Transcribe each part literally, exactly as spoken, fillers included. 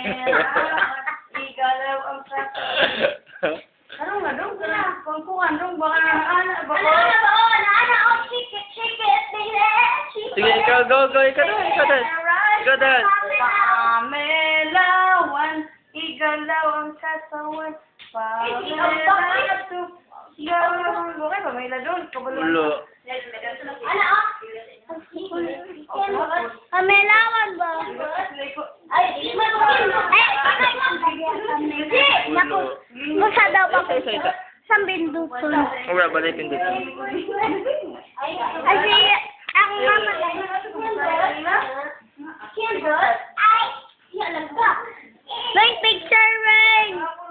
igalaw ang katawan. Ano nga dong? Kung kung anong baka ana baka. Ano na ba? Oh, ana oh, shake it, shake it, baby. Sige, ikaw, go, go, ikaw doon, ikaw doon. Ikaw doon. Pamelawan, igalaw ang katawan. Pamela to. Igalaw ang bukay, pamela doon. Ulo. Ano oh? Pamelawan ba? Ay, di mo ko. Ay, naku. Masa daw pa ko. Sambindot ko. Ora, balay pindot. Kasi ang mama Candle? Ay, yan lang ba? Rain picture, rain!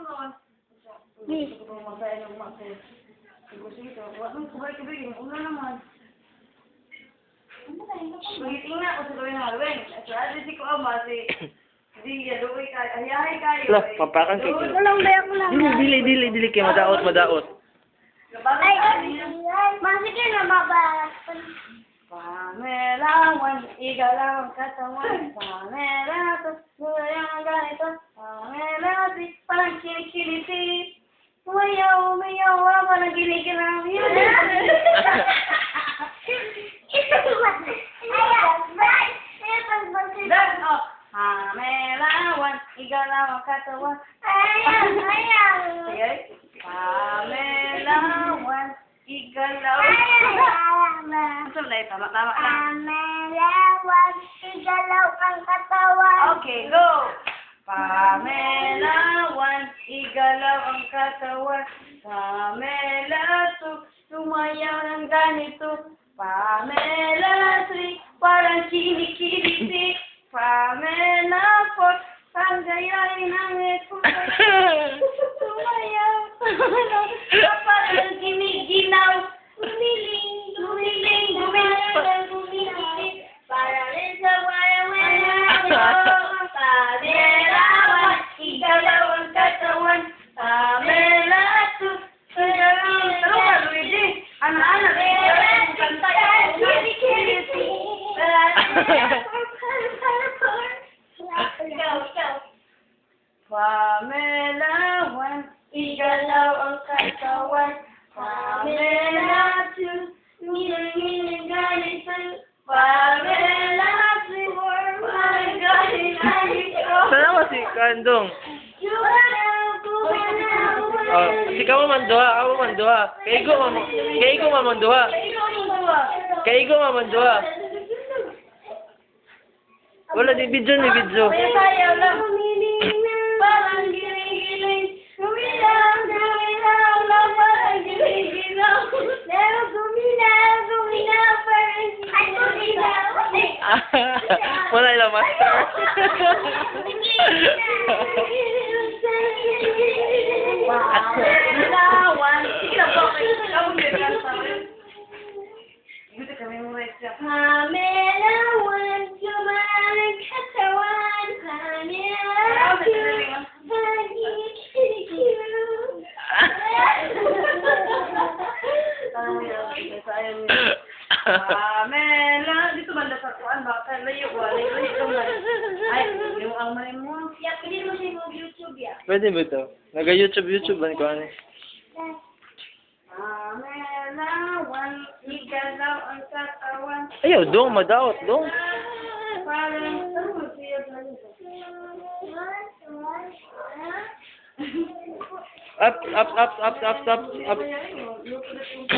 Tingnan ko sa gawin ng Halloween. At si ko ama, si... Di, yaluwi ka. Ayahay kayo. Lah, papakan kay Kilo. Walang bayak lang. Dili, dili, dili, dili, kay madaot, madaot. Ay, masige na baba. Pamelawan, igalaw ang katawan. Pamela, tuloy ang ganito. Pamela, parang kinikiliti. Umayaw, umayaw, parang ginigilang. Dan, oh. Pamelawan, igalaw ang katawan. Ayaw, ayaw. Sige. Pamelawan, igalaw. Sunday, tama, tama lang. Pamelawan, igalaw ang katawan. Okay, go! Pamelawan, igalaw ang katawan. Pamela, tu, sumayaw ng ganito. Pamela, tri, parang kinikiliti. Pamela, pot, panggayain ang ito. Sumayaw, parang giniginaw. Gumiling, gumiling, gumiling, gumiling. Para rin sa wala-wala. Pamelawan, igalaw ang katawan. Pamela, tu, sumayaw. Ano ba, Luigi? Ano-ano? Kanta yan. Kinikiliti. Pamelawan, igalaw ang katawan. Pamela, tu, ngiling-ngiling ganito. Pamela, tu, parang ganito. Sana mo si Kandong. Oh, si kamu mandoha, ako mandoha. Kaigo mo, kaigo mo mandoha. Kaigo mo mandoha. Wala di video ni video. Kaya tayo lang. Parang ginigiling. Gumilaw, gumilaw lang, parang ginigilaw. Pero gumilaw, gumilaw, parang ginigilaw. Wala ilang master. Pamelawan. Sige na po. Ikaw mo yun lang sa akin. Gusto kami mo extra. Pamelawan, gumalang katawan. Pamelawan, parang kinikilikilaw. Pamela. Dito banda sa kuan. Baka layo. Layo. Ay, yung ang mali mo. Ya, pwede mo siya mag-YouTube ya. Pwede ba ito? Naga-YouTube, YouTube ba ni ko ano? Pamelawan, igalaw ang katawan. Ayaw, dong, madaot, dong. Parang, ano mo siya ganito? Up, up, up, up, up, up, up.